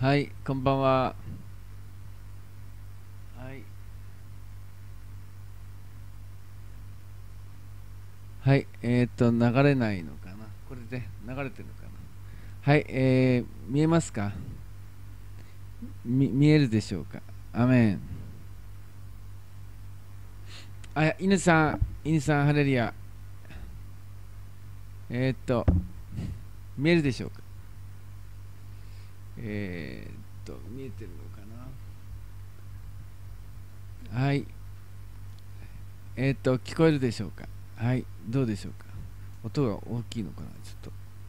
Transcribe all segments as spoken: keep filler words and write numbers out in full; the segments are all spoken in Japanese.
はい、こんばんは。はい、はい、えーっと、流れないのかな。これで流れてるのかな。はい、えー、見えますか？み見えるでしょうか？アメン。あ、犬さん、犬さん、ハレリア。えーっと、見えるでしょうか？えーっと、見えてるのかな。はい、えーっと、聞こえるでしょうか？はい、どうでしょうか？音が大きいのかな、ちょっと。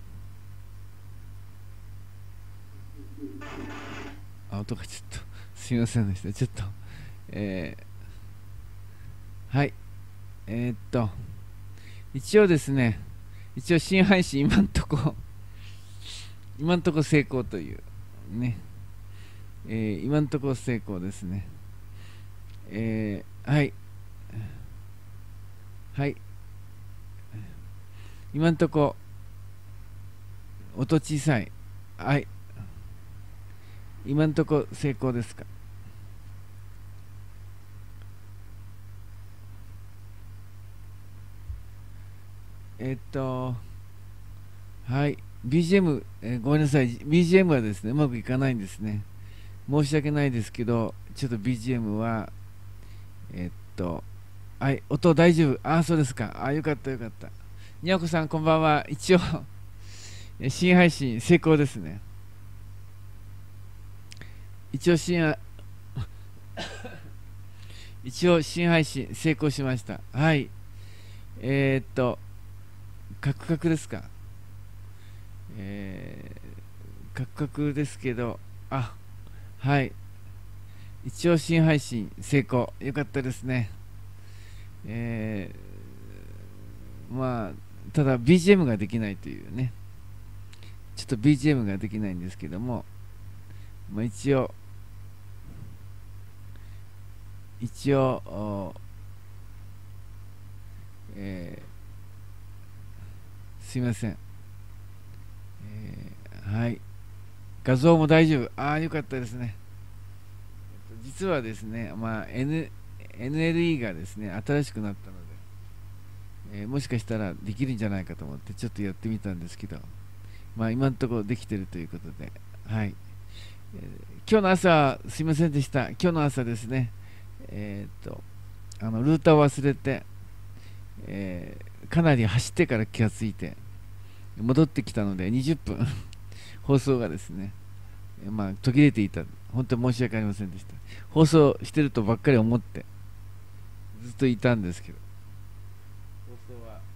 あ、音がちょっと、すいませんでした。ちょっと、えー、はい、えーっと、一応ですね、一応新配信今んとこ今んとこ成功というね、えー今んとこ成功ですね。えーはい、はい、今んとこ音小さい。はい、今んとこ成功ですか？えーっと、はい、ビージーエム、えーごめんなさい、ビージーエム はですね、うまくいかないんですね。申し訳ないですけど、ちょっと ビージーエム は、えーっと、はい、音大丈夫。ああ、そうですか。ああ、よかったよかった。にゃこさん、こんばんは。一応、新配信成功ですね。一応新、一応新配信成功しました。はい。えー、っと、カクカクですか？えー、カクカクですけど、あ、はい。一応新配信成功。よかったですね。えー、まあ、ただ ビージーエム ができないというね。ちょっと ビージーエム ができないんですけども、まあ、一応、一応、えー、すいません。えー、はい。画像も大丈夫。ああ、よかったですね。実はですね、まあ、N、エヌエルイー がですね、新しくなったので、えーもしかしたらできるんじゃないかと思って、ちょっとやってみたんですけど、まあ、今のところできてるということで、はい。えー今日の朝、すいませんでした。今日の朝ですね、えーっと、あの、ルーターを忘れて、えーかなり走ってから気がついて、戻ってきたので、にじゅっぷん放送がですね、まあ、途切れていた。本当に申し訳ありませんでした。放送してるとばっかり思って、ずっといたんですけど、放送は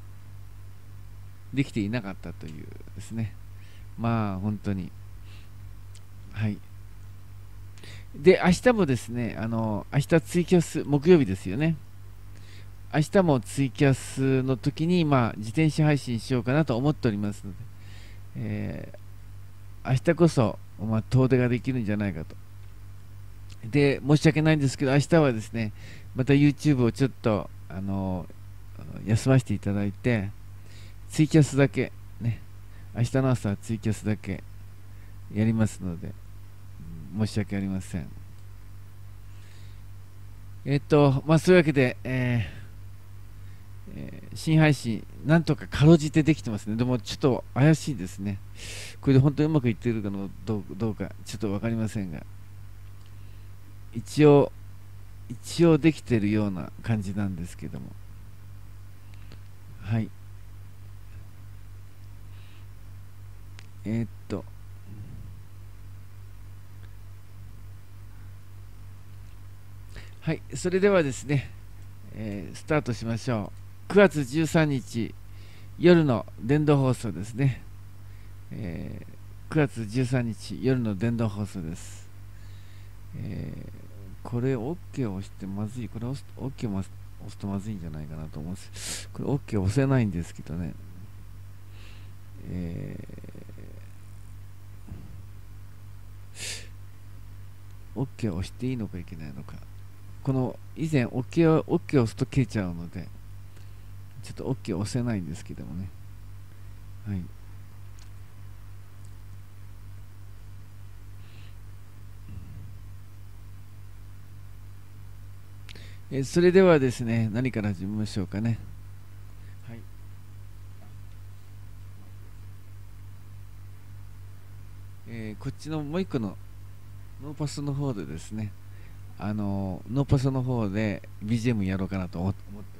できていなかったというですね。まあ、本当に。はい。で、明日もですね、あの、明日ツイキャス、木曜日ですよね。明日もツイキャスの時に、まあ、自転車配信しようかなと思っておりますので、えー明日こそ、まあ、遠出ができるんじゃないかと。で、申し訳ないんですけど、明日はですね、また YouTube をちょっと、あの、休ませていただいて、ツイキャスだけ、ね、明日の朝はツイキャスだけやりますので、申し訳ありません。えっと、まあ、そういうわけで、えーえー新配信、なんとかかろうじてできてますね。でも、ちょっと怪しいですね。これで本当にうまくいっているかのどうどうか、ちょっと分かりませんが、一応、一応できているような感じなんですけども、はい。えーっと、はい、それではですね、えースタートしましょう。くがつじゅうさんにち夜の電動放送ですね。えーくがつじゅうさんにち夜の電動放送です。えーこれ OK を押してまずい。これ OK を押すとまずいんじゃないかなと思うんです。これ OK 押せないんですけどね。えー OK を押していいのかいけないのか。この以前 OK を OK を押すと消えちゃうので、ちょっと OK を押せないんですけどもね。はい。 えーそれではですね、何から始めましょうかね。はい。えーこっちのもう一個のノーパスの方でですね、あのーノーパスの方で ビージーエム やろうかなと思って思って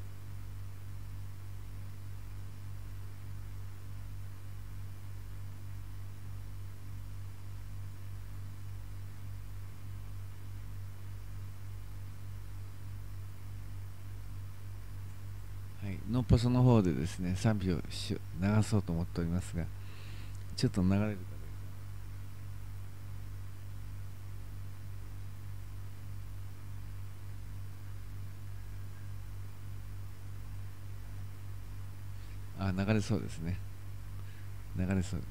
はい、ノーパスの方でですね、賛否をし流そうと思っておりますが、ちょっと流れるかどうか。あ、流れそうですね。流れそうです。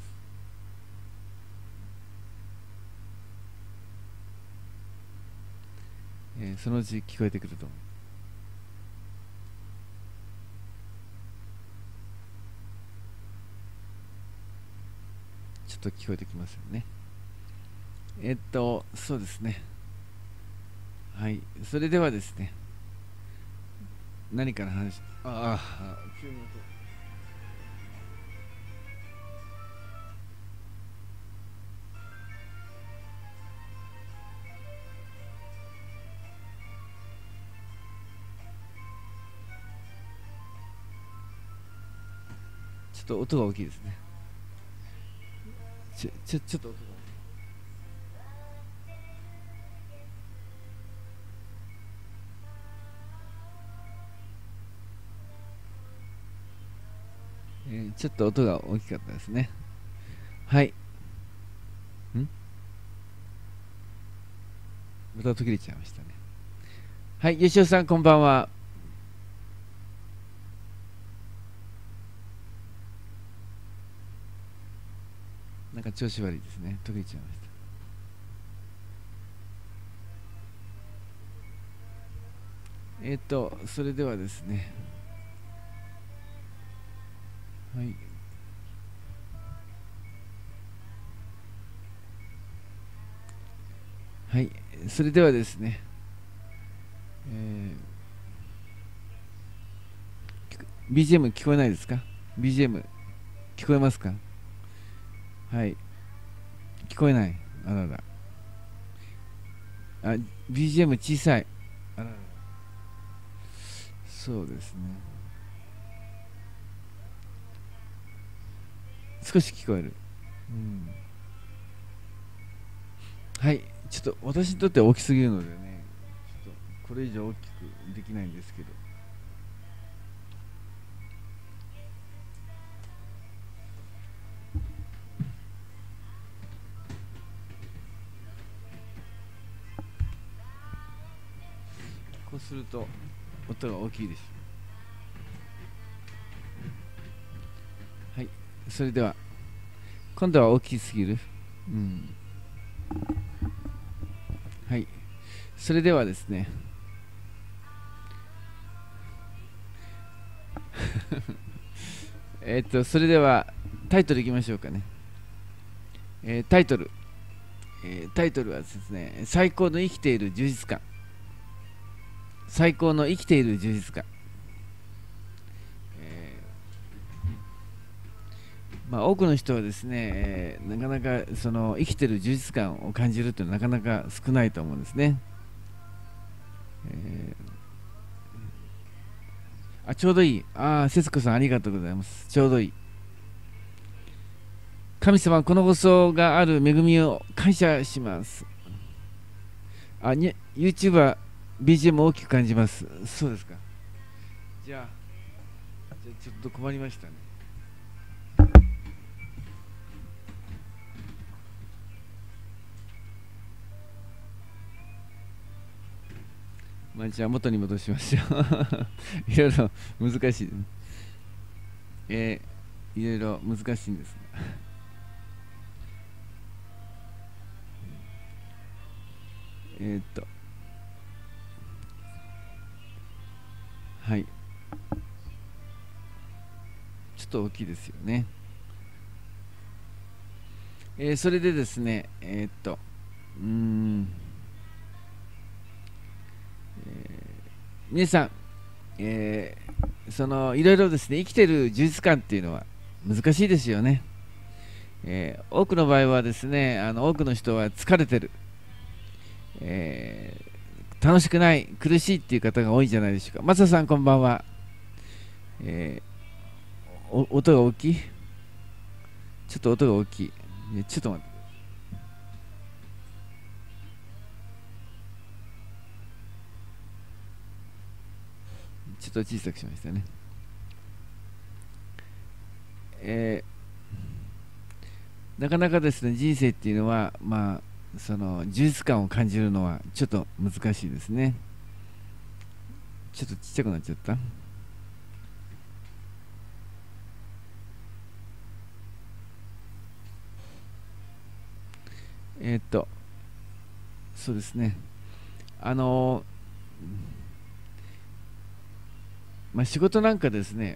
えーそのうち聞こえてくると思う。ちょっと聞こえてきますよね。えっと、そうですね。はい。それではですね、何から話し、ああ、急に音ちょっと音が大きいですね。ちょ、ちょ、ちょっと音が大きい。えーちょっと音が大きかったですね。はい。んまた途切れちゃいましたね。はい、吉尾さん、こんばんは。なんか調子悪いですね。途切れちゃいました。えっと、それではですね、はい。はい。それではですね、えー ビージーエム 聞こえないですか？ ビージーエム 聞こえますか？はい。聞こえない。あらら。あ、ビージーエム 小さい。あらら。そうですね。少し聞こえる。うん。はい。ちょっと私にとっては大きすぎるのでね、ちょっとこれ以上大きくできないんですけど。こうすると音が大きいでしょう。はい。それでは、今度は大きすぎる。うん。はい。それではですね、えーっと、それではタイトルいきましょうかね。えータイトル、えータイトルはですね、最高の生きている充実感。最高の生きている充実感。えーまあ、多くの人はですね、えーなかなかその生きている充実感を感じるというのはなかなか少ないと思うんですね。えーあ、ちょうどいい。ああ、節子さんありがとうございます。ちょうどいい。神様、この放送がある恵みを感謝します。あ、に YouTube は ビージーエム 大きく感じます。そうですか。じゃあ、じゃあちょっと困りましたね。まあ、じゃあ元に戻しましょう。いろいろ難しい。えー、いろいろ難しいんですが。えーっと、はい。ちょっと大きいですよね。えーそれでですね、えーっと、うーん、 皆さん、えー、そのいろいろですね、生きてる充実感っていうのは難しいですよね。えー、多くの場合はですね、あの多くの人は疲れてる、えー、楽しくない、苦しいっていう方が多いんじゃないでしょうか。マサさん、こんばんは。えー、お音が大きい、ちょっと音が大きい。ちょっと待って。ちょっと小さくしましたね。えー、なかなかですね、人生っていうのは、まあ、その充実感を感じるのはちょっと難しいですね。ちょっとちっちゃくなっちゃった。えー、っと、そうですね。あのー、まあ、仕事なんかですね、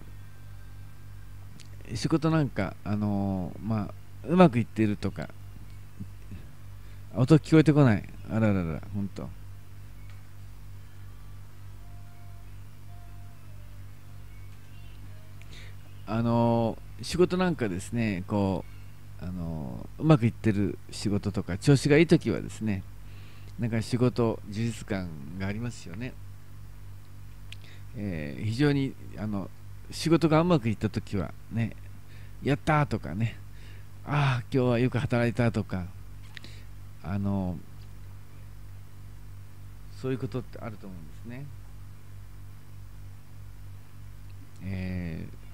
仕事なんか、あのー、まあ、うまくいっているとか、音聞こえてこない。あららら、ほんと。あのー、仕事なんかですね、こう、あのー、うまくいってる仕事とか、調子がいいときはですね、なんか仕事、充実感がありますよね。えー、非常に、あの、仕事がうまくいったときはね、やったーとかね、ああ、今日はよく働いたとか、あのー、そういうことってあると思うんですね。えー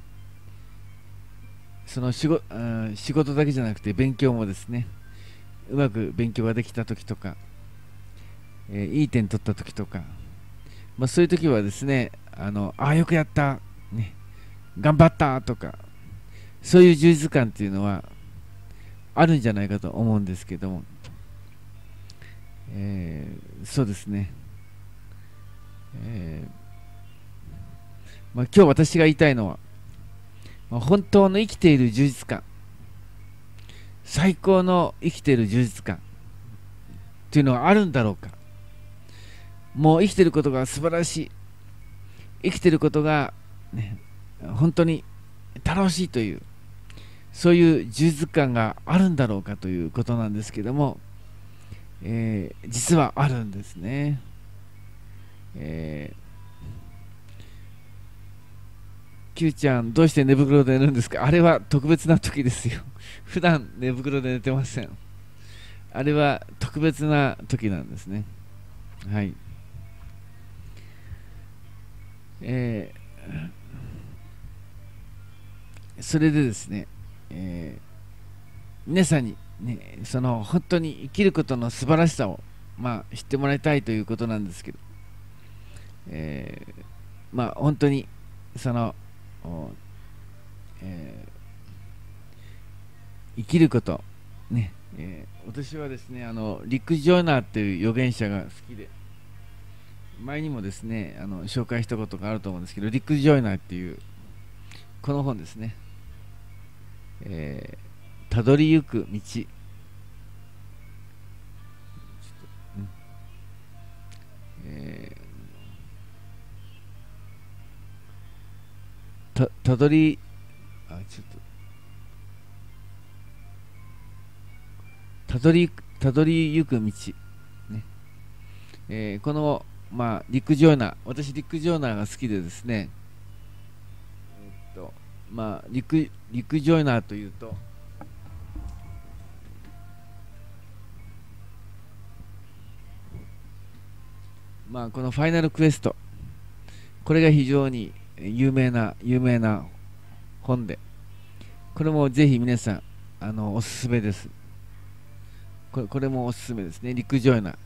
その仕事、仕事だけじゃなくて勉強もですね、うまく勉強ができた時とか、えーいい点取った時とか、まあ、そういう時はですね、あのあよくやった、ね、頑張ったとか、そういう充実感っていうのはあるんじゃないかと思うんですけども、えーそうですね、えーまあ、今日私が言いたいのは、まあ、本当の生きている充実感、最高の生きている充実感っていうのはあるんだろうか。もう生きていることが素晴らしい、生きていることが、ね、本当に楽しいという、そういう充実感があるんだろうかということなんですけども、えー実はあるんですね。えー、Q ちゃん、どうして寝袋で寝るんですか？あれは特別な時ですよ。普段寝袋で寝てません。あれは特別な時なんですね。はい。えーそれでですね、えー皆さんに、ね、その本当に生きることの素晴らしさを、まあ、知ってもらいたいということなんですけど、えーまあ本当にその、えー生きることね、えー私はですね、あのリック・ジョイナーという預言者が好きで、前にもですね、あの紹介したことがあると思うんですけど、リック・ジョイナーっていうこの本ですね、えーたどりゆく道、うんえーたたどりあちょっとたどりたどりゆく道、ねえーこの、まあ、リック・ジョイナー、私リック・ジョイナーが好きでですね、えっとまあ、リック・リック・ジョイナーというと、まあ、このファイナルクエスト、これが非常に有名な有名な本で、これもぜひ皆さん、あのおすすめです。これこれもおすすめですね、リック・ジョイナー。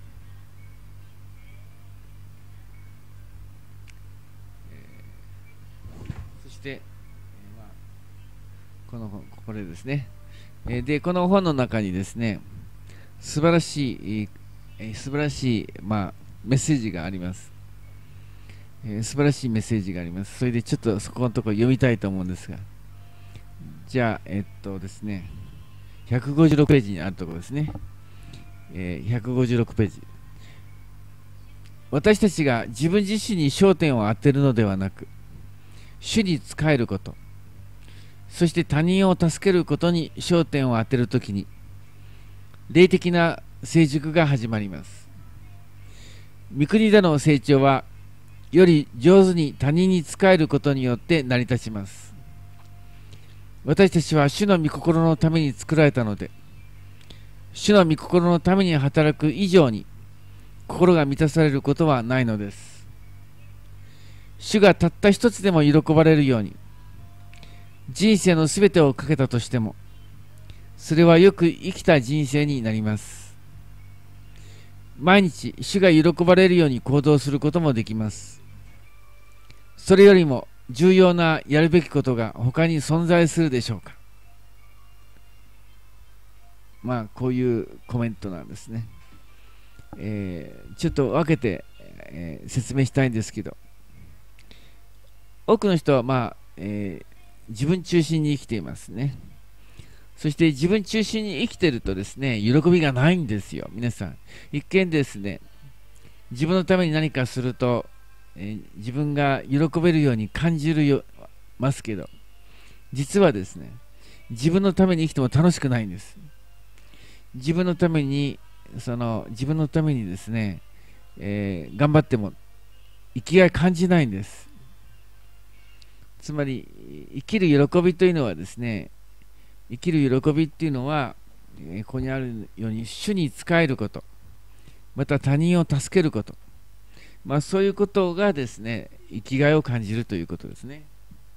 そして、えーまあ、この本、これですね。えーで、この本の中にですね、素晴らしい、えー素晴らしい、まあ、メッセージがあります。えー素晴らしいメッセージがあります。それでちょっとそこのところ読みたいと思うんですが、じゃあ、えっとですね、ひゃくごじゅうろくページにあるところですね。えーひゃくごじゅうろくページ。 私たちが自分自身に焦点を当てるのではなく、主に仕えること、そして他人を助けることに焦点を当てるときに、霊的な成熟が始まります。御国での成長は、より上手に他人に仕えることによって成り立ちます。私たちは主の御心のために作られたので、主の御心のために働く以上に心が満たされることはないのです。主がたった一つでも喜ばれるように、人生のすべてをかけたとしても、それはよく生きた人生になります。毎日主が喜ばれるように行動することもできます。それよりも重要なやるべきことが他に存在するでしょうか。まあこういうコメントなんですね。えー、ちょっと分けて、えー、説明したいんですけど、多くの人はまあ、えー、自分中心に生きていますね。そして自分中心に生きているとですね、喜びがないんですよ。皆さん一見ですね、自分のために何かするとえー、自分が喜べるように感じるよますけど、実はですね、自分のために生きても楽しくないんです。自分のためにその自分のためにですね、えー、頑張っても生きがい感じないんです。つまり生きる喜びというのはですね、生きる喜びっていうのは、えー、ここにあるように主に仕えること、また他人を助けること、まあそういうことがですね、生きがいを感じるということですね。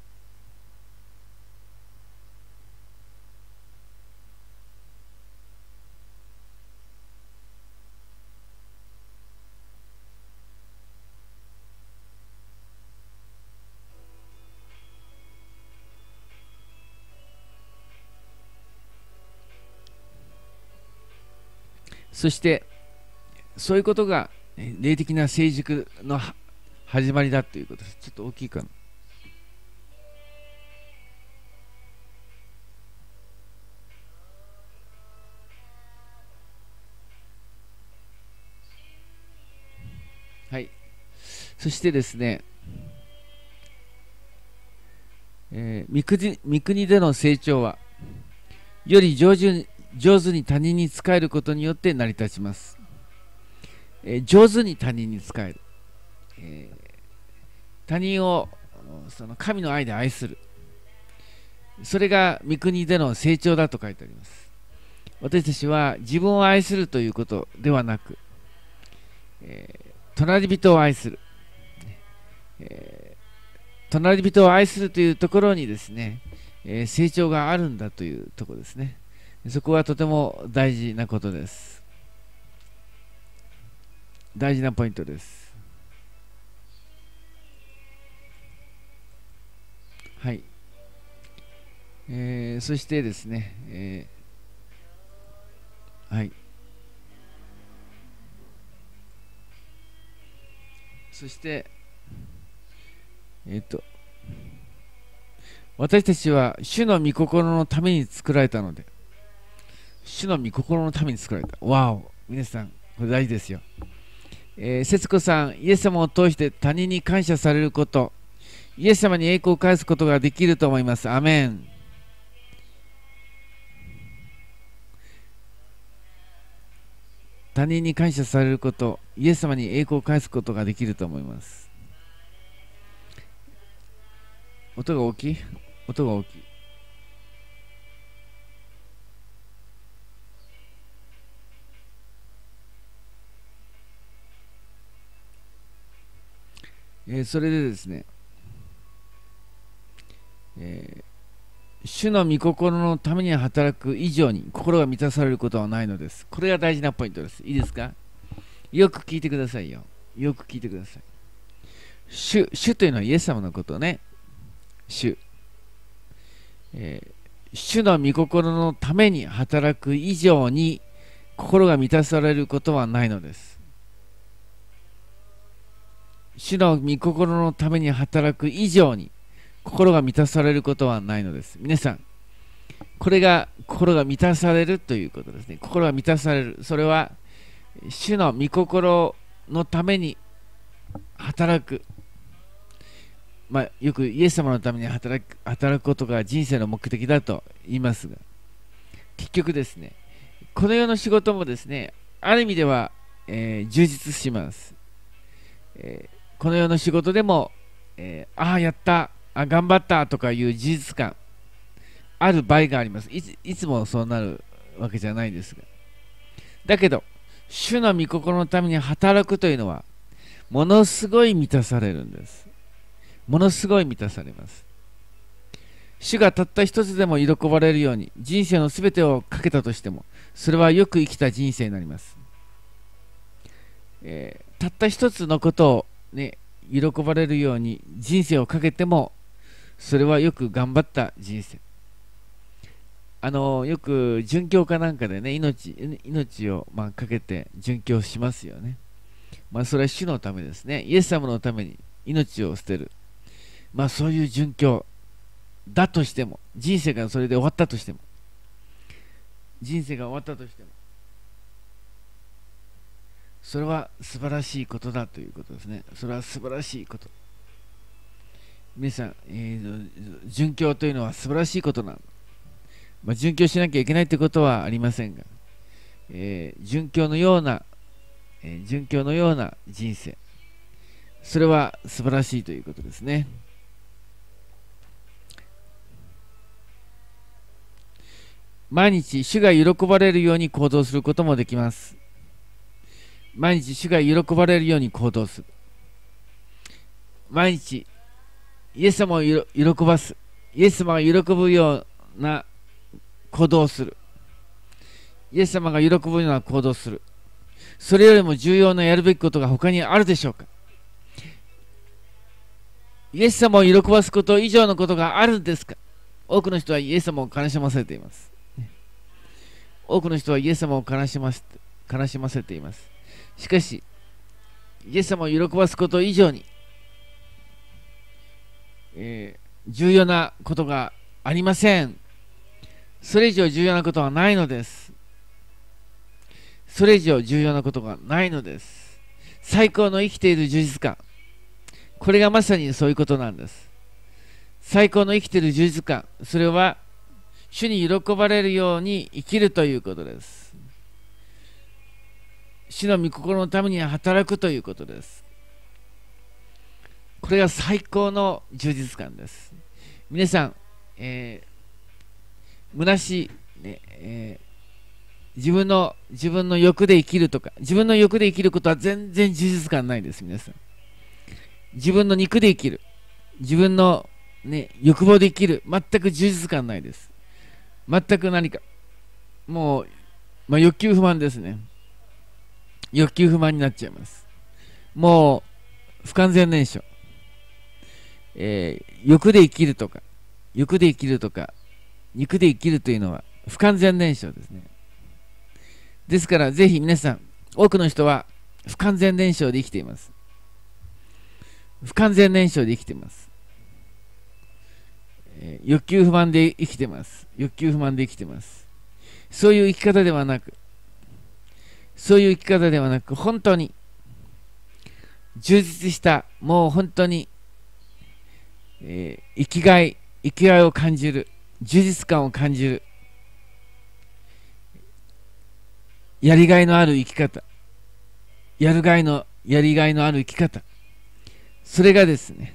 そしてそういうことが霊的な成熟の始まりだということです。ちょっと大きいかな。はい。そしてですね、えー、御国、御国での成長は、より上手に、上手に他人に仕えることによって成り立ちます。えー、上手に他人に仕える。えー、他人をその神の愛で愛する。それが御国での成長だと書いてあります。私たちは自分を愛するということではなく、えー、隣人を愛する、えー、隣人を愛するというところにですね、えー、成長があるんだというところですね。そこはとても大事なことです。大事なポイントです。はい。えー、そしてですね、えー、はい。そして、えっと、私たちは主の御心のために作られたので、主の御心のために作られた。わお、皆さん、これ大事ですよ。えー、節子さん、イエス様を通して他人に感謝されること、イエス様に栄光を返すことができると思います。アメン。他人に感謝されること、イエス様に栄光を返すことができると思います。音が大きい？音が大きい。えー、それでですね、えー、主の御心のために働く以上に心が満たされることはないのです。これが大事なポイントです。いいですか？よく聞いてくださいよ。よく聞いてください。主、主というのはイエス様のことね。主。えー、主の御心のために働く以上に心が満たされることはないのです。主の御心のために働く以上に心が満たされることはないのです。皆さん、これが心が満たされるということですね。心が満たされる。それは主の御心のために働く、まあ、よくイエス様のために働く、働くことが人生の目的だと言いますが、結局ですね、この世の仕事もですね、ある意味では、えー充実します。えーこの世の仕事でも、えーああ、やった、あ、頑張ったとかいう事実感、ある場合があります。いつ、いつもそうなるわけじゃないですが。だけど、主の御心のために働くというのは、ものすごい満たされるんです。ものすごい満たされます。主がたった一つでも喜ばれるように、人生のすべてをかけたとしても、それはよく生きた人生になります。えーたった一つのことを、ね、喜ばれるように人生をかけても、それはよく頑張った人生。あのよく殉教かなんかでね、命、命を、まあ、かけて殉教しますよね。まあ、それは主のためですね。イエス様のために命を捨てる。まあ、そういう殉教だとしても、人生がそれで終わったとしても、人生が終わったとしても、それは素晴らしいことだということですね。それは素晴らしいこと。皆さん、えー、殉教というのは素晴らしいことなの。まあ、殉教しなきゃいけないということはありませんが、えー、殉教のような、えー、殉教のような人生、それは素晴らしいということですね。毎日主が喜ばれるように行動することもできます。毎日主が喜ばれるように行動する。毎日イエス様を喜ばす。イエス様が喜ぶような行動をする。イエス様が喜ぶような行動をする。それよりも重要なやるべきことが他にあるでしょうか。イエス様を喜ばすこと以上のことがあるんですか。多くの人はイエス様を悲しませています。多くの人はイエス様を悲しませて、悲しませています。しかし、イエス様を喜ばすこと以上に、えー、重要なことがありません。それ以上重要なことはないのです。それ以上重要なことがないのです。最高の生きている充実感。これがまさにそういうことなんです。最高の生きている充実感。それは、主に喜ばれるように生きるということです。主の御心のために働くということです。これが最高の充実感です。皆さん、えー、虚しい、ねえー、自分の自分の欲で生きるとか、自分の欲で生きることは全然充実感ないです。皆さん、自分の肉で生きる、自分の、ね、欲望で生きる、全く充実感ないです。全く何かもう、まあ、欲求不満ですね。欲求不満になっちゃいます。もう不完全燃焼、えー、欲で生きるとか欲で生きるとか肉で生きるというのは不完全燃焼ですね。ですからぜひ皆さん、多くの人は不完全燃焼で生きています。不完全燃焼で生きています、えー、欲求不満で生きています。欲求不満で生きています。そういう生き方ではなくそういう生き方ではなく本当に充実した、もう本当に、えー、生きがい生きがいを感じる、充実感を感じる、やりがいのある生き方、やるがいのやりがいのある生き方、それがですね、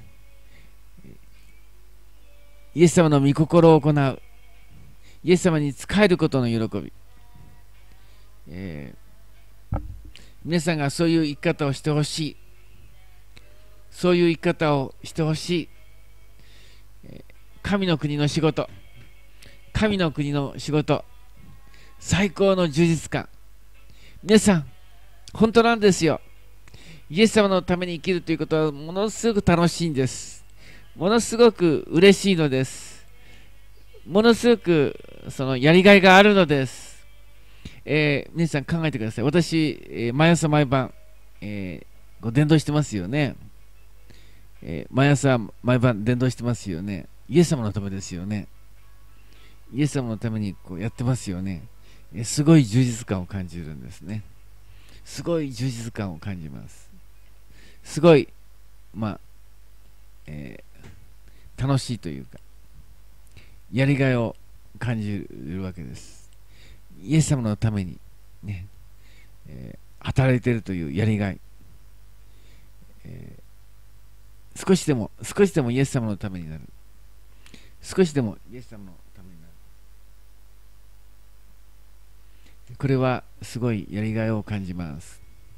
イエス様の御心を行う、イエス様に仕えることの喜び、えー皆さんがそういう生き方をしてほしい、そういう生き方をしてほしい、神の国の仕事、神の国の仕事、最高の充実感。皆さん、本当なんですよ。イエス様のために生きるということはものすごく楽しいんです。ものすごく嬉しいのです。ものすごくそのやりがいがあるのです。えー、皆さん考えてください。私、えー、毎朝毎晩、えー、ご伝道してますよね、えー。毎朝毎晩伝道してますよね。イエス様のためですよね。イエス様のためにこうやってますよね。えー、すごい充実感を感じるんですね。すごい充実感を感じます。すごいまあ、えー、楽しいというか、やりがいを感じるわけです。イエス様のためにね、えー、働いているというやりがい、えー、少しでも少しでもイエス様のためになる、少しでもイエス様のためになる、これはすごいやりがいを感じます。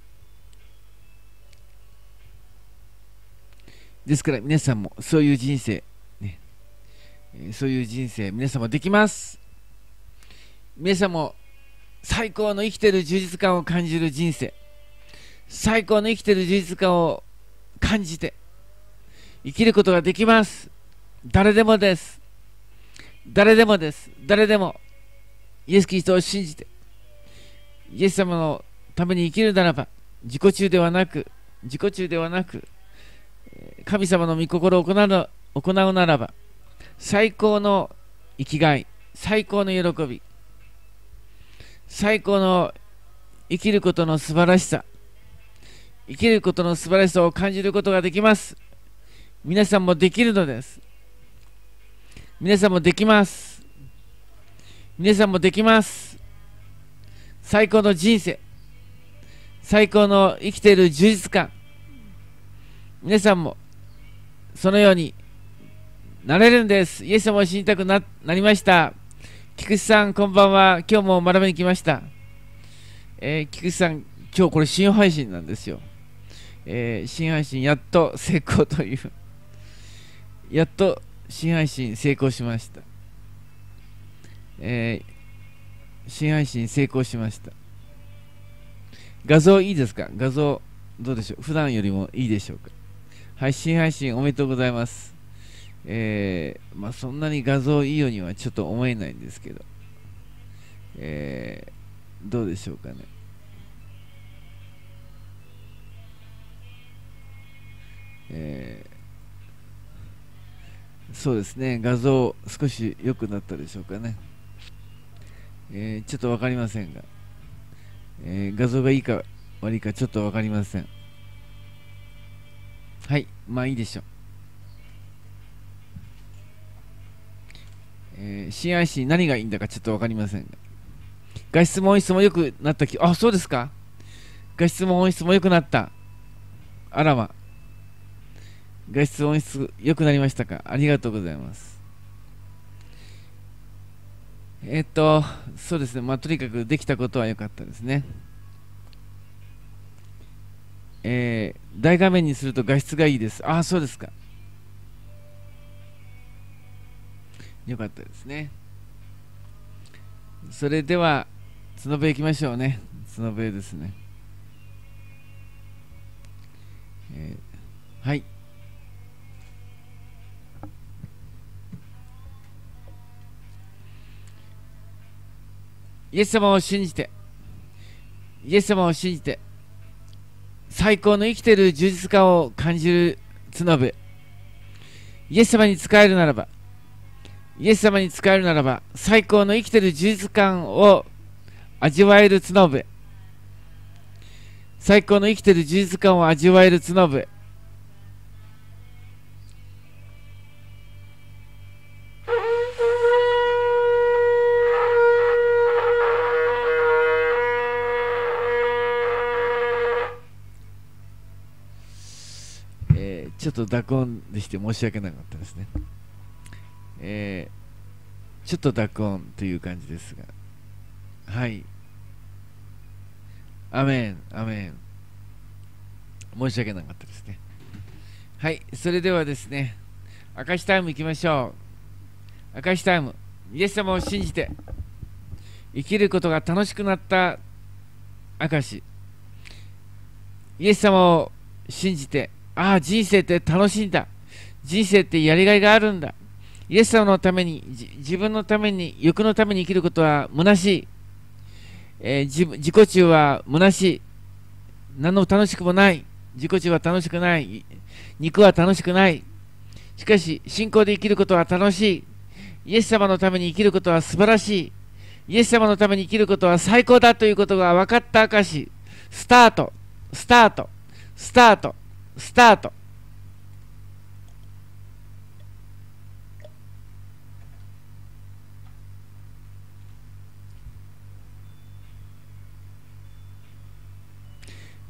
ですから皆さんもそういう人生、ね、そういう人生皆さんもできます。皆さんも最高の生きている充実感を感じる人生、最高の生きている充実感を感じて生きることができます。誰でもです。誰でもです。誰でもイエス・キリストを信じてイエス様のために生きるならば、自己中ではなく自己中ではなく神様の御心を行う、行うならば、最高の生きがい、最高の喜び、最高の生きることの素晴らしさ、生きることの素晴らしさを感じることができます。皆さんもできるのです。皆さんもできます。皆さんもできます。最高の人生、最高の生きている充実感、皆さんもそのようになれるんです。イエス様を信じたく な, なりました。菊池さん、こんばんは。今日も学びに来ました。えー、菊池さん、今日これ新配信なんですよ。えー、新配信やっと成功というやっと新配信成功しました。えー、新配信成功しました。画像いいですか？画像どうでしょう？普段よりもいいでしょうか？はい、新配信おめでとうございます。えー、まあそんなに画像いいようにはちょっと思えないんですけど、えー、どうでしょうかね。えー、そうですね、画像少し良くなったでしょうかね。えー、ちょっと分かりませんが、えー、画像がいいか悪いかちょっと分かりません。はい、まあいいでしょう。えー、新配信何がいいんだかちょっと分かりませんが、画質も音質も良くなったき、あ、そうですか。画質も音質も良くなった。あらま、画質音質良くなりましたか。ありがとうございます。えー、っとそうですね、まあとにかくできたことは良かったですね。えー、大画面にすると画質がいいです。ああ、そうですか。よかったですね。それでは角笛いきましょうね。角笛ですね。えー、はい。イエス様を信じて、イエス様を信じて、最高の生きている充実感を感じる角笛。イエス様に仕えるならば、イエス様に仕えるならば、最高の生きている充実感を味わえる角笛。最高の生きている充実感を味わえる角笛。ちょっと濁音でして申し訳なかったですね。えー、ちょっと濁音という感じですが、はい。アメン、アメン。申し訳なかったですね。はい、それではですね、明石タイムいきましょう。明石タイム、イエス様を信じて、生きることが楽しくなった明石。イエス様を信じて、ああ、人生って楽しいんだ。人生ってやりがいがあるんだ。イエス様のために、自分のために、欲のために生きることは虚しい。えー、自, 自己中は虚しい。何の楽しくもない。自己中は楽しくない。肉は楽しくない。しかし、信仰で生きることは楽しい。イエス様のために生きることは素晴らしい。イエス様のために生きることは最高だということが分かった証。スタート、スタート、スタート。スタート。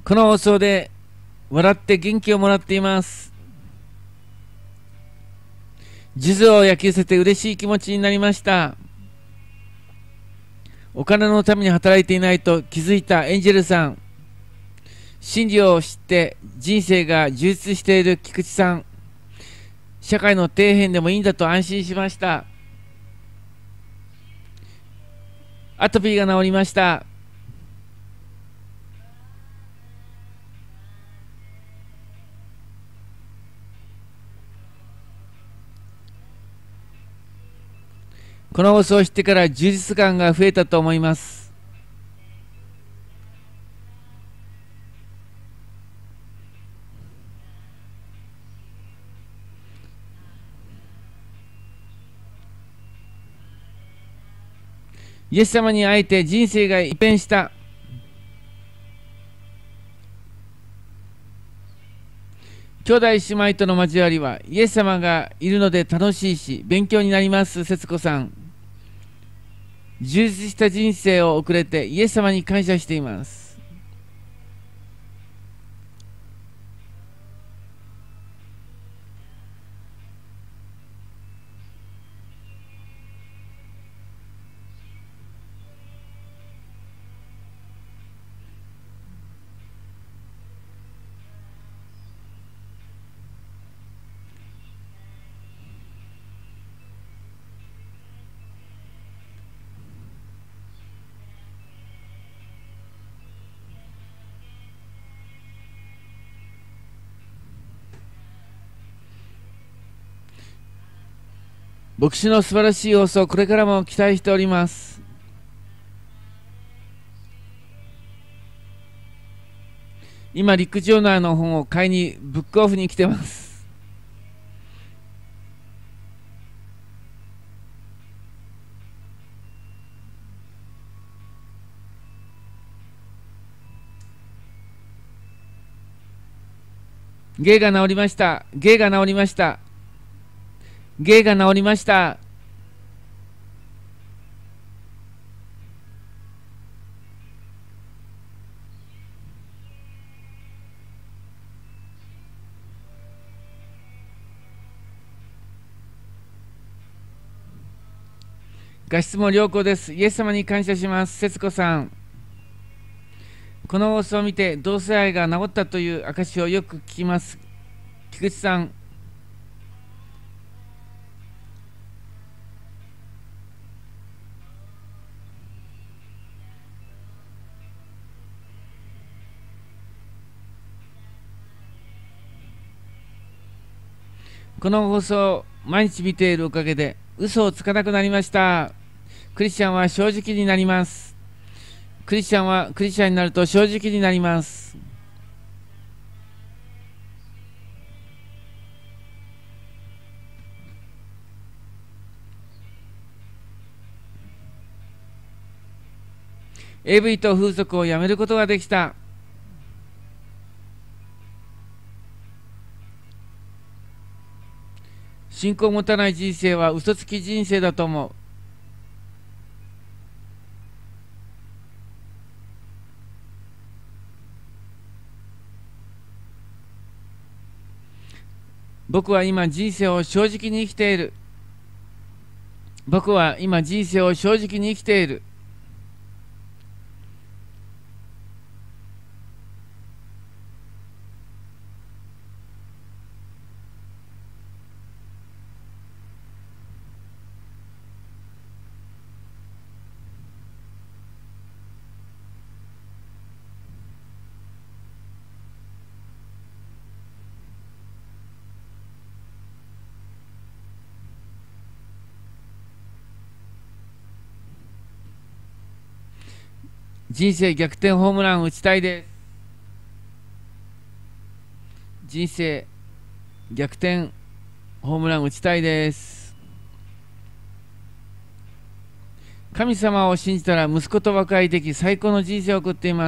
この放送で笑って元気をもらっています。数珠を焼き寄せて嬉しい気持ちになりました。お金のために働いていないと気づいたエンジェルさん。真理を知って人生が充実している菊池さん。社会の底辺でもいいんだと安心しました。アトピーが治りました。この放送を知ってから充実感が増えたと思います。イエス様に会えて人生が一変した。兄弟姉妹との交わりはイエス様がいるので楽しいし勉強になります。節子さん。充実した人生を送れてイエス様に感謝しています。牧師の素晴らしい放送、これからも期待しております。今、陸上内の本を買いにブックオフに来てます。芸が治りました。芸が治りました。芸が治りました。画質も良好です。イエス様に感謝します。節子さん。この放送を見て同性愛が治ったという証をよく聞きます。菊池さん。この放送を毎日見ているおかげで嘘をつかなくなりました。クリスチャンは正直になります。クリスチャンはクリスチャンになると正直になります。エーブイ と風俗をやめることができた。信仰を持たない人生は嘘つき人生だと思う。僕は今人生を正直に生きている。僕は今人生を正直に生きている。人生逆転ホームランを打ちたいです。人生逆転ホームランを打ちたいです。神様を信じたら息子と和解でき最高の人生を送っています。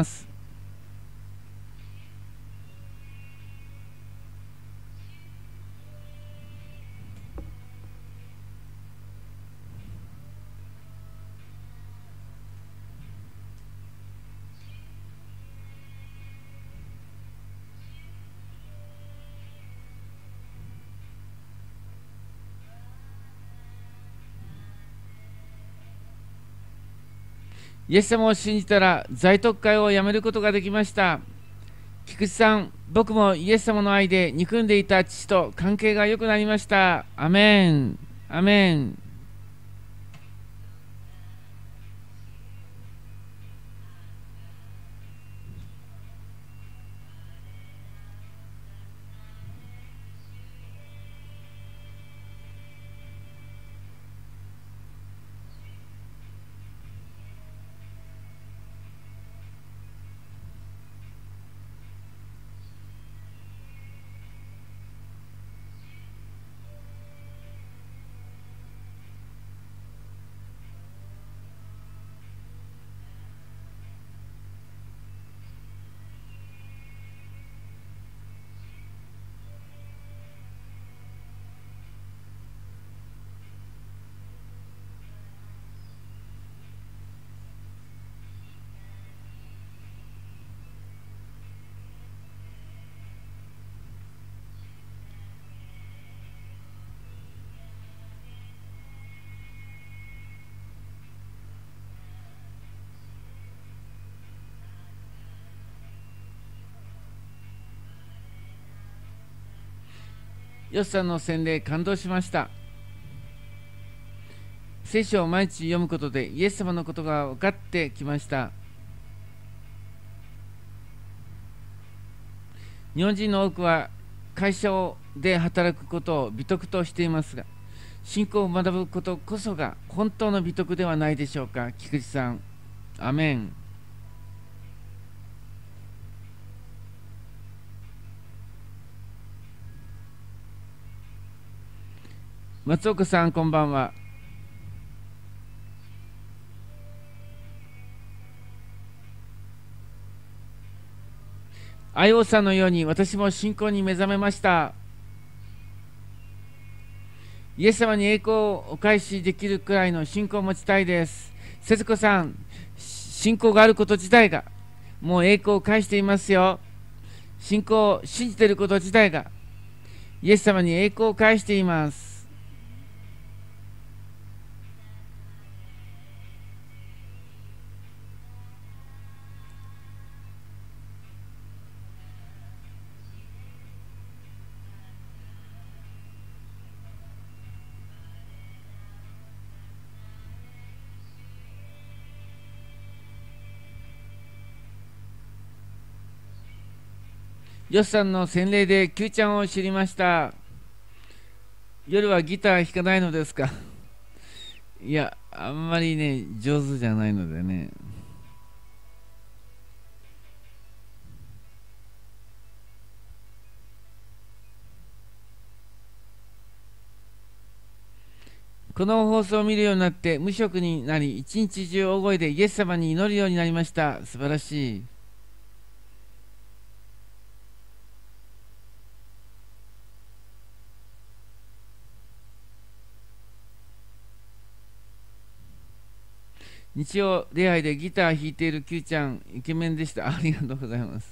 イエス様を信じたら在特会をやめることができました。菊池さん、僕もイエス様の愛で憎んでいた父と関係が良くなりました。アメン。アメン。ヨシさんの洗礼感動しました。聖書を毎日読むことでイエス様のことが分かってきました。日本人の多くは会社で働くことを美徳としていますが、信仰を学ぶことこそが本当の美徳ではないでしょうか。菊池さん、アメン。松岡さん、こんばんは。アイオさんのように私も信仰に目覚めました。イエス様に栄光をお返しできるくらいの信仰を持ちたいです。節子さん、信仰があること自体がもう栄光を返していますよ。信仰を信じていること自体がイエス様に栄光を返しています。ヨシさんの洗礼で Q ちゃんを知りました。夜はギター弾かないのですか？いや、あんまりね、上手じゃないのでね。この放送を見るようになって無職になり、一日中大声でイエス様に祈るようになりました。素晴らしい。日曜礼拝でギター弾いている Q ちゃん、イケメンでした。ありがとうございます。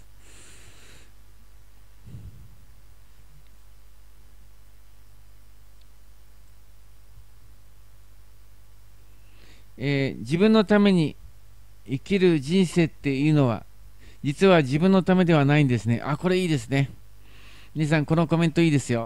えー自分のために生きる人生っていうのは、実は自分のためではないんですね。あ、これいいですね。皆さん、このコメントいいですよ。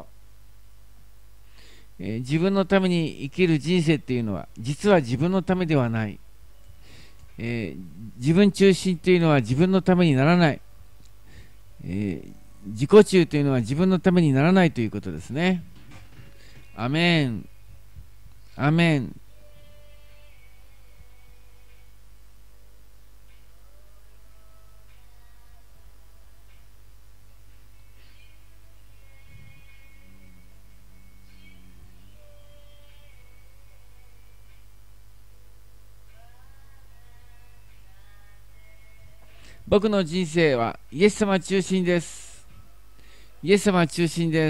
えー自分のために生きる人生っていうのは、実は自分のためではない。えー自分中心っていうのは自分のためにならない。えー自己中というのは自分のためにならないということですね。アメン。アメン。僕の人生はイエス様中心です。イエス様中心です。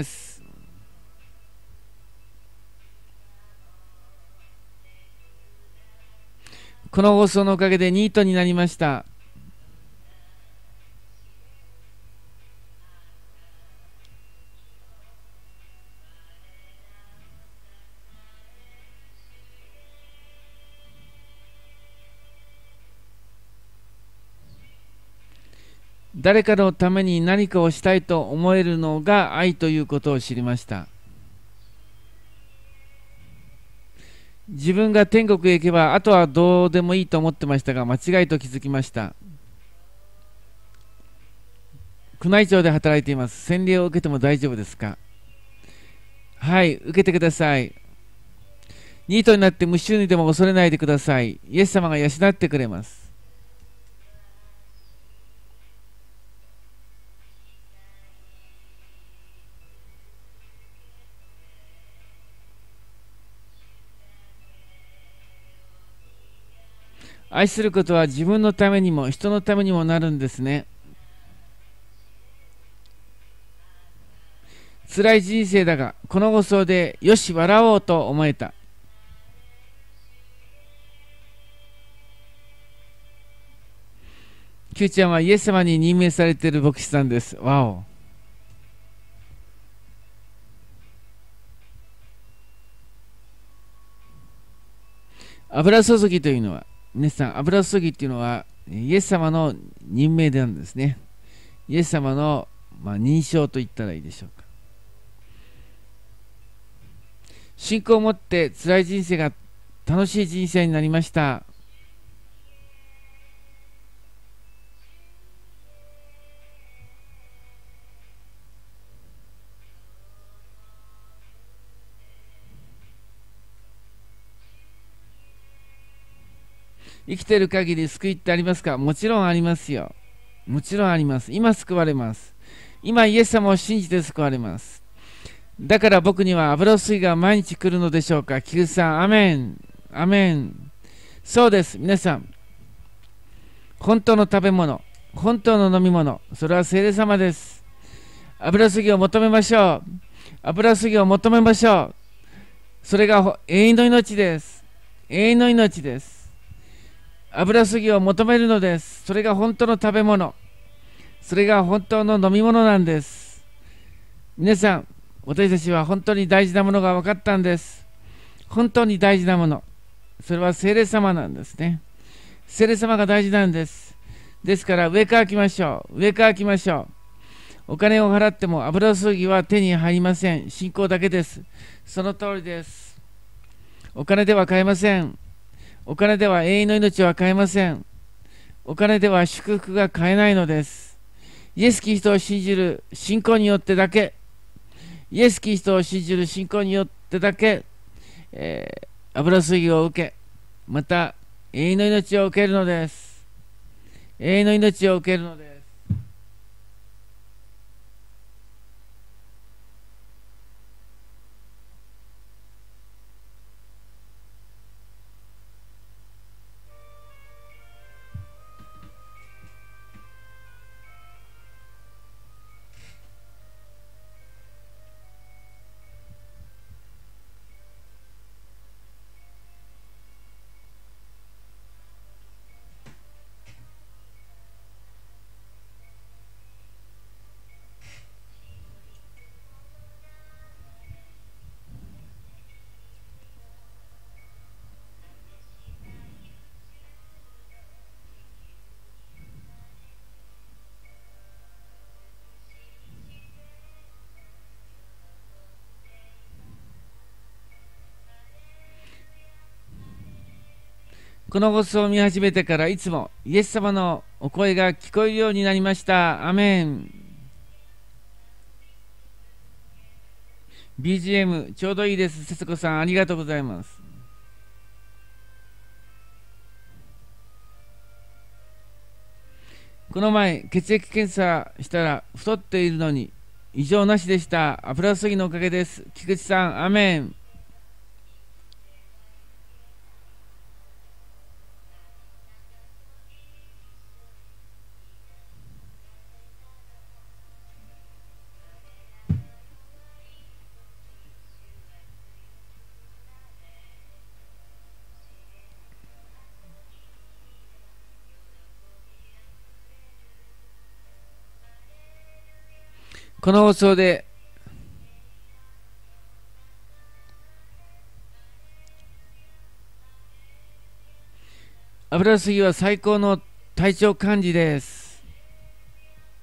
この放送のおかげでニートになりました。 誰かのために何かをしたいと思えるのが愛ということを知りました。自分が天国へ行けばあとはどうでもいいと思ってましたが、間違いと気づきました。宮内庁で働いています。洗礼を受けても大丈夫ですか？はい、受けてください。ニートになって無収入でも恐れないでください。イエス様が養ってくれます。愛することは自分のためにも人のためにもなるんですね。辛い人生だが、この放送でよし笑おうと思えた。Q ちゃんはイエス様に任命されている牧師さんです。わお。油注ぎというのは、皆さん、油注ぎというのはイエス様の任命なんですね。イエス様の、まあ、認証と言ったらいいでしょうか。信仰を持って辛い人生が楽しい人生になりました。生きている限り救いってありますか？もちろんありますよ。もちろんあります。今救われます。今イエス様を信じて救われます。だから僕には油注ぎが毎日来るのでしょうか？菊池さん、アメン。アメン。そうです。皆さん。本当の食べ物、本当の飲み物、それは聖霊様です。油注ぎを求めましょう。油注ぎを求めましょう。それが永遠の命です。永遠の命です。油注ぎを求めるのです。それが本当の食べ物。それが本当の飲み物なんです。皆さん、私たちは本当に大事なものが分かったんです。本当に大事なもの。それは聖霊様なんですね。聖霊様が大事なんです。ですから上から来ましょう。上から来ましょう。お金を払っても油注ぎは手に入りません。信仰だけです。その通りです。お金では買えません。お金では永遠の命は買えません。お金では祝福が買えないのです。イエス・キリストを信じる信仰によってだけ、イエス・キリストを信じる信仰によってだけ、えー、油注ぎを受け、また永遠の命を受けるのです。永遠の命を受けるのです。この放送を見始めてからいつもイエス様のお声が聞こえるようになりました。アメン。ビージーエム ちょうどいいです。節子さんありがとうございます。この前血液検査したら太っているのに異常なしでした。油注ぎのおかげです。菊池さんアメン。この放送で油注ぎは最高の体調管理です。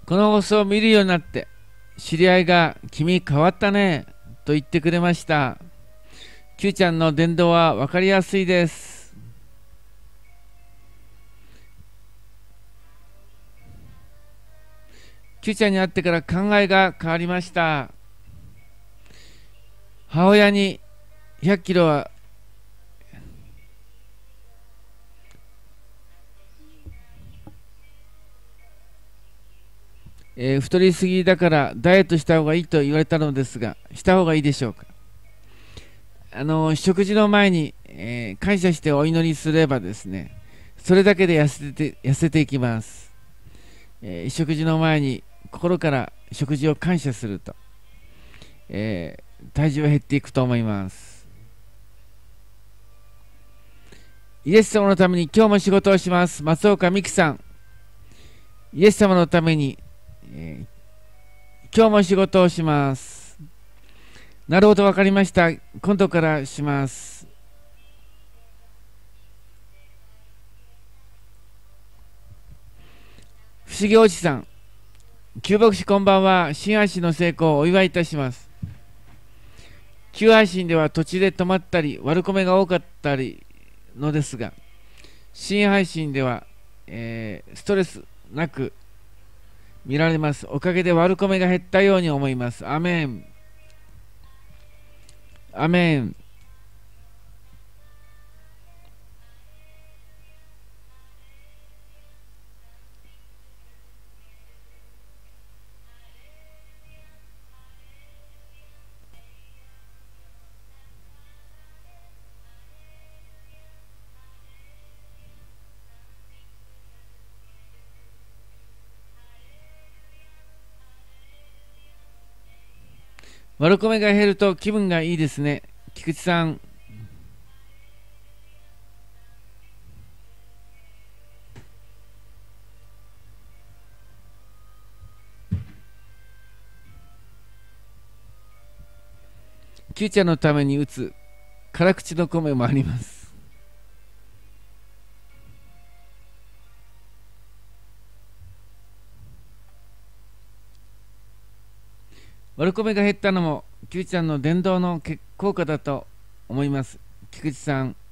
この放送を見るようになって知り合いが君変わったねと言ってくれました。 Q ちゃんの伝道は分かりやすいです。Q ちゃんに会ってから考えが変わりました。母親にひゃっキロはえー、太りすぎだからダイエットした方がいいと言われたのですが、した方がいいでしょうか。あの食事の前に、えー、感謝してお祈りすればですね、それだけで痩せて痩せていきます。えー、食事の前に心から食事を感謝すると、えー、体重は減っていくと思います。イエス様のために今日も仕事をします。松岡美希さん、イエス様のためにえー、今日も仕事をします。なるほど、分かりました。今度からします。不思議おじさん、旧牧師こんばんは。新配信の成功をお祝いいたします。旧配信では土地で止まったり悪コメが多かったりのですが、新配信では、えー、ストレスなく見られます。おかげで悪コメが減ったように思います。アメン。アメン。悪コメが減ると気分がいいですね。菊池さん。Q ちゃんのために打つ辛口の米もあります。悪コメが減ったのも Q ちゃんの伝道の効果だと思います。菊池さん。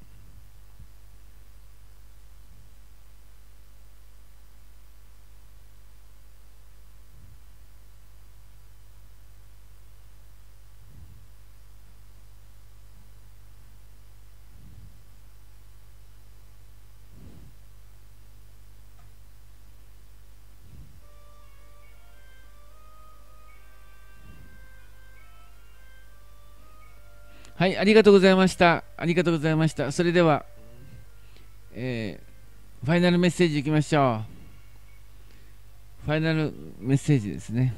はい、ありがとうございました。ありがとうございました。それでは、えー、ファイナルメッセージいきましょう。ファイナルメッセージですね。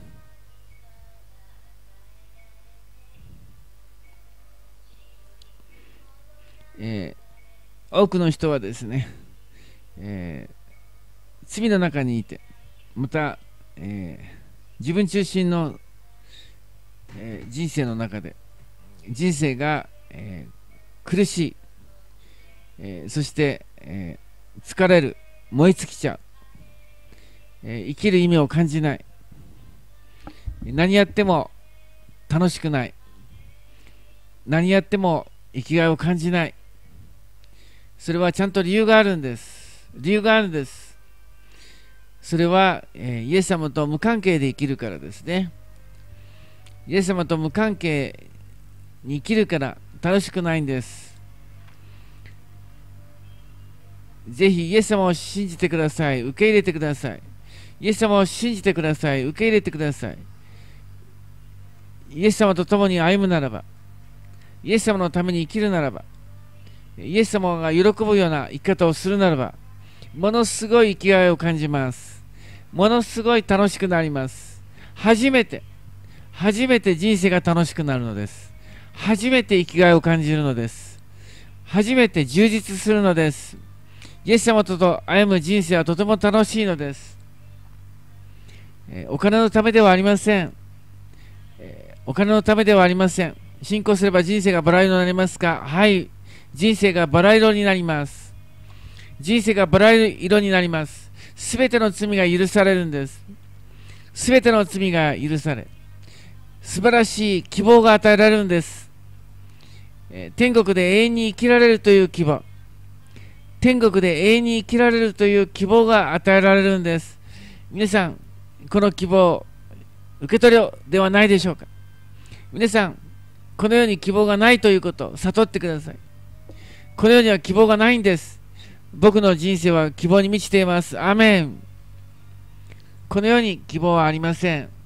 えー、多くの人はですね、えー、罪の中にいて、また、えー、自分中心の、えー、人生の中で、人生が、えー、苦しい、えー、そして、えー、疲れる、燃え尽きちゃう、えー、生きる意味を感じない、何やっても楽しくない、何やっても生きがいを感じない。それはちゃんと理由があるんです。理由があるんです。それは、えー、イエス様と無関係で生きるからですね。イエス様と無関係に生きるから楽しくないんです。ぜひイエス様を信じてください。受け入れてください。イエス様を信じてください。受け入れてください。イエス様と共に歩むならば、イエス様のために生きるならば、イエス様が喜ぶような生き方をするならば、ものすごい生きがいを感じます。ものすごい楽しくなります。初めて、初めて人生が楽しくなるのです。初めて生きがいを感じるのです。初めて充実するのです。イエス様と歩む人生はとても楽しいのです。えー、お金のためではありません、えー。お金のためではありません。信仰すれば人生がバラ色になりますか？はい。人生がバラ色になります。人生がバラ色になります。すべての罪が許されるんです。 すべての罪が許され、素晴らしい希望が与えられるんです。えー、天国で永遠に生きられるという希望、天国で永遠に生きられるという希望が与えられるんです。皆さん、この希望、受け取りではないでしょうか。皆さん、この世に希望がないということを悟ってください。この世には希望がないんです。僕の人生は希望に満ちています。アーメン。この世に希望はありません。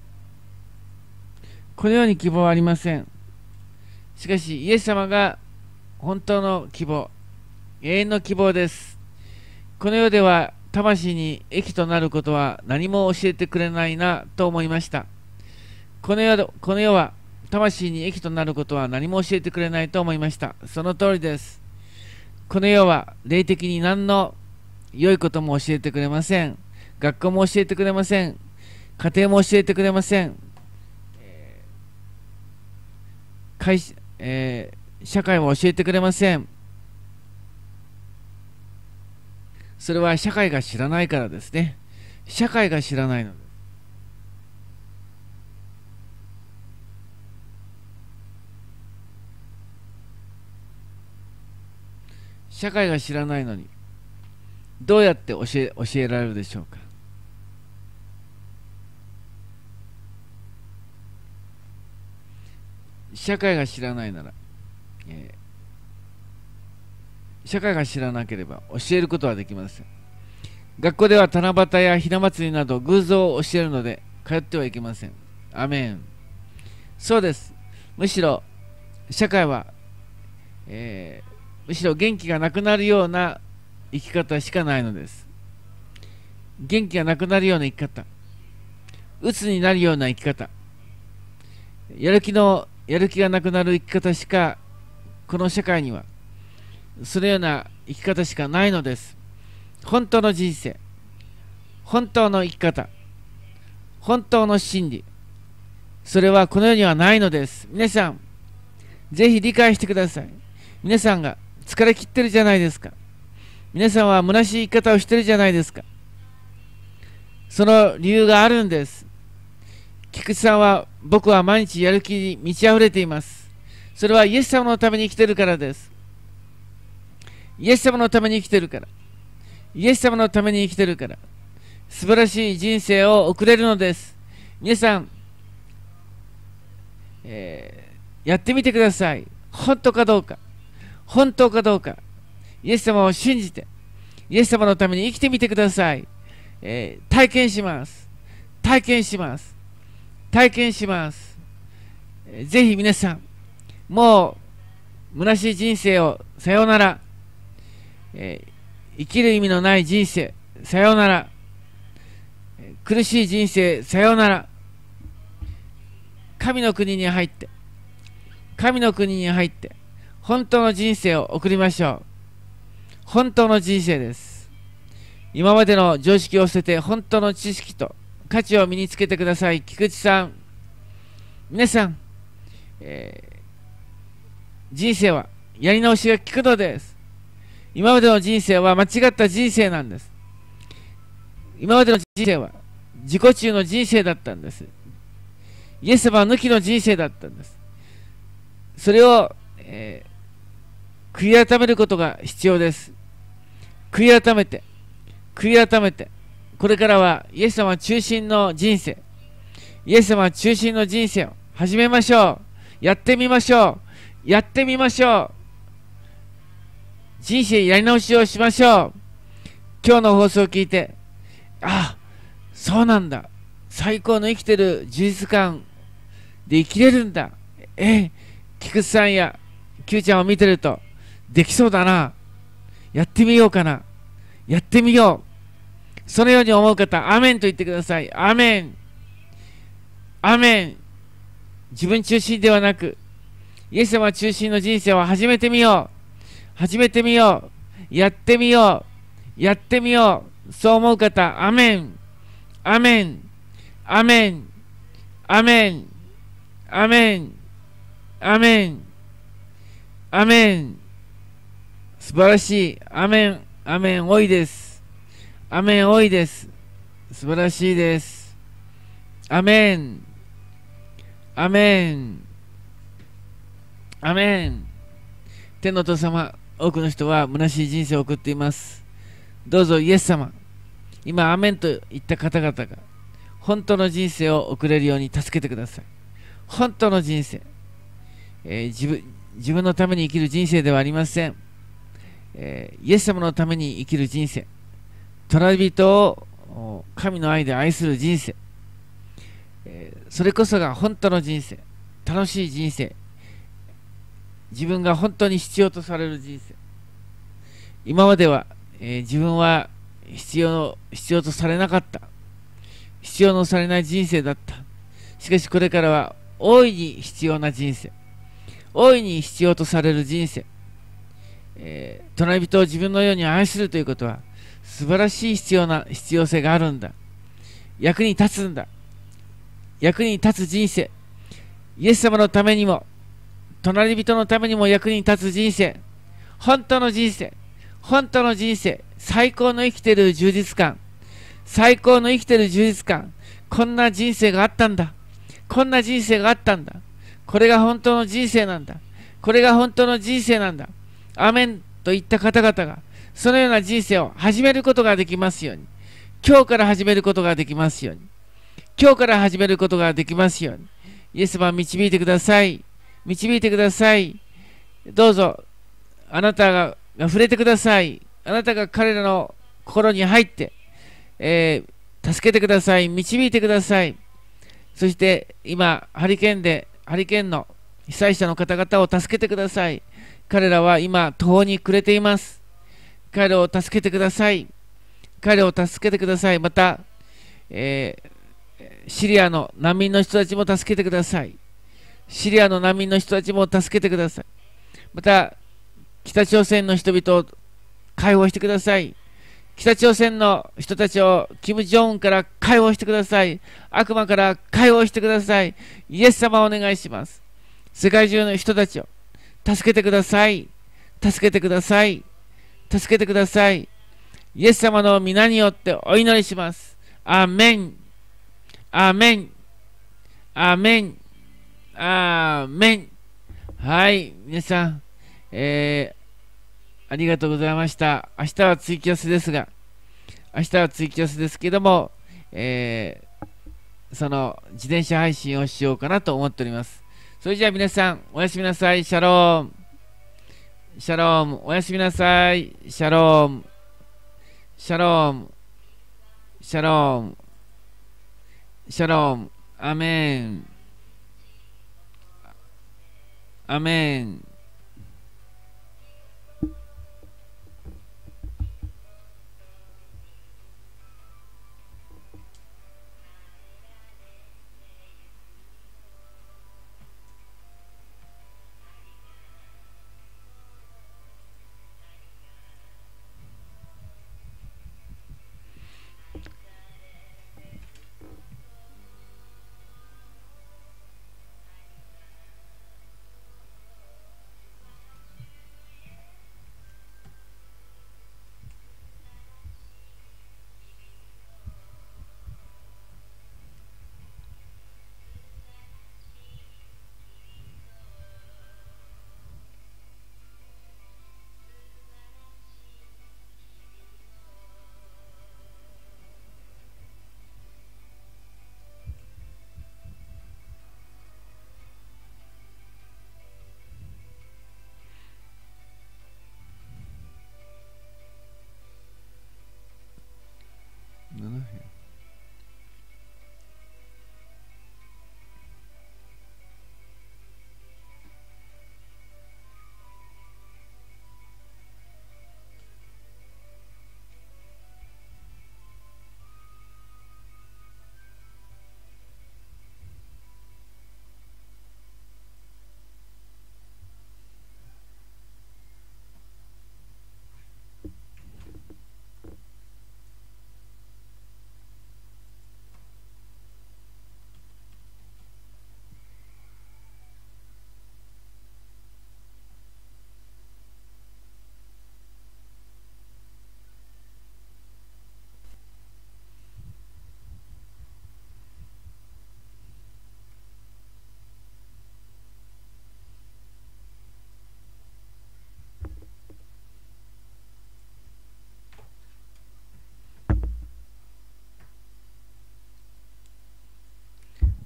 この世に希望はありません。しかし、イエス様が本当の希望、永遠の希望です。この世では魂に益となることは何も教えてくれないなと思いました。この世、この世は魂に益となることは何も教えてくれないと思いました。その通りです。この世は霊的に何の良いことも教えてくれません。学校も教えてくれません。家庭も教えてくれません。えー会えー、社会も教えてくれません。それは社会が知らないからですね。社会が知らないのです。社会が知らないのにどうやって教え、教えられるでしょうか。社会が知らないなら、えー、社会が知らなければ教えることはできません。学校では七夕やひな祭りなど偶像を教えるので通ってはいけません。アメン。そうです。むしろ社会は、えー、むしろ元気がなくなるような生き方しかないのです。元気がなくなるような生き方、鬱になるような生き方、やる気のやる気がなくなる生き方しか、この社会にはそのような生き方しかないのです。本当の人生、本当の生き方、本当の真理、それはこの世にはないのです。皆さん、ぜひ理解してください。皆さんが疲れ切ってるじゃないですか。皆さんは虚しい生き方をしてるじゃないですか。その理由があるんです。菊池さんは、僕は毎日やる気に満ち溢れています。それはイエス様のために生きているからです。イエス様のために生きているから。イエス様のために生きているから。素晴らしい人生を送れるのです。皆さん、えー、やってみてください。本当かどうか。本当かどうか。イエス様を信じて、イエス様のために生きてみてください。えー、体験します。体験します。体験します。えー、ぜひ皆さん、もう、虚しい人生をさようなら。えー、生きる意味のない人生、さようなら。えー、苦しい人生、さようなら。神の国に入って、神の国に入って、本当の人生を送りましょう。本当の人生です。今までの常識を捨てて、本当の知識と価値を身につけてください。菊池さん、皆さん、えー、人生はやり直しが効くのです。今までの人生は間違った人生なんです。今までの人生は自己中の人生だったんです。イエス様抜きの人生だったんです。それを、えー、悔い改めることが必要です。悔い改めて、悔い改めて、これからはイエス様中心の人生、イエス様中心の人生を始めましょう。やってみましょう。やってみましょう。人生やり直しをしましょう。今日の放送を聞いて、あ、そうなんだ。最高の生きてる充実感で生きれるんだ。え、菊池さんや Q ちゃんを見てると、できそうだな。やってみようかな。やってみよう。そのように思う方、アメンと言ってください。アメン。アメン。自分中心ではなく、イエス様中心の人生を始めてみよう。始めてみよう。やってみよう。やってみよう。そう思う方、アメン。アメン。アメン。アメン。アメン。アメン。アメン。素晴らしい。アメン。アメン。多いです。アメン。多いです。素晴らしいです。 アメン。アメン。アメン。天のお父様、多くの人は虚しい人生を送っています。どうぞイエス様、今アメンと言った方々が本当の人生を送れるように助けてください。本当の人生、えー、自分、自分のために生きる人生ではありません。えー、イエス様のために生きる人生、隣人を神の愛で愛する人生、えー、それこそが本当の人生、楽しい人生、自分が本当に必要とされる人生。今までは、えー、自分は必要、必要とされなかった。必要のされない人生だった。しかしこれからは大いに必要な人生。大いに必要とされる人生。えー、隣人を自分のように愛するということは素晴らしい必要な必要性があるんだ。役に立つんだ。役に立つ人生。イエス様のためにも、隣人のためにも役に立つ人生。本当の人生。本当の人生。最高の生きている充実感。最高の生きている充実感。こんな人生があったんだ。こんな人生があったんだ。これが本当の人生なんだ。これが本当の人生なんだ。アメンといった方々が、そのような人生を始めることができますように。今日から始めることができますように。今日から始めることができますように。イエス様、導いてください。導いてください。どうぞ、あなたが触れてください。あなたが彼らの心に入って、えー、助けてください。導いてください。そして、今、ハリケーンで、ハリケーンの被災者の方々を助けてください。彼らは今、途方に暮れています。彼らを助けてください。彼を助けてください。また、えー、シリアの難民の人たちも助けてください。シリアの難民の人たちも助けてください。また、北朝鮮の人々を解放してください。北朝鮮の人たちをキム・ジョンウンから解放してください。悪魔から解放してください。イエス様をお願いします。世界中の人たちを助けてください。助けてください。助けてください。イエス様の皆によってお祈りします。アーメン。アーメン。アーメン。アーメン。はい、皆さん、えー、ありがとうございました。明日はツイキャスですが、明日はツイキャスですけども、えー、その自転車配信をしようかなと思っております。それじゃあ皆さん、おやすみなさい。シャローム。シャローム。おやすみなさい。シャローム。シャローム。シャローム。シャローム。アメン。アメン。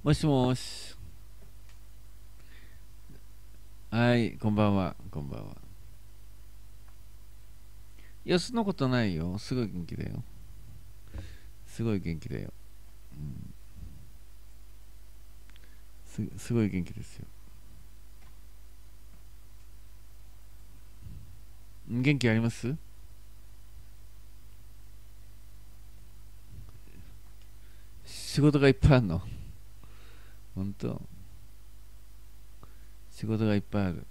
もしもし。はい、こんばんは。こんばんは。いや、そんなことないよ。すごい元気だよ。すごい元気だよ。うん、す、すごい元気ですよ。元気あります？仕事がいっぱいあるの？本当？仕事がいっぱいある。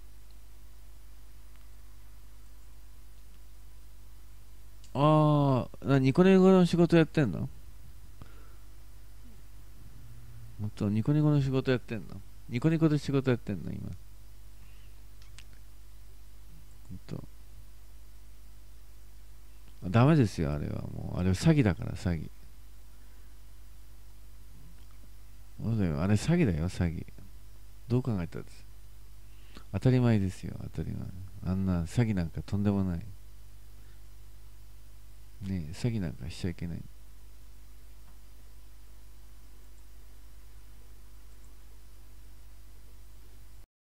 ああ、な、ニコニコの仕事やってんの？本当？ニコニコの仕事やってんの？ニコニコで仕事やってんの今？本当？ダメですよ、あれはもう。あれは詐欺だから、詐欺。そうだよ、あれ詐欺だよ、詐欺。どう考えたらです？当たり前ですよ、当たり前。あんな詐欺なんかとんでもない。ねえ、詐欺なんかしちゃいけない。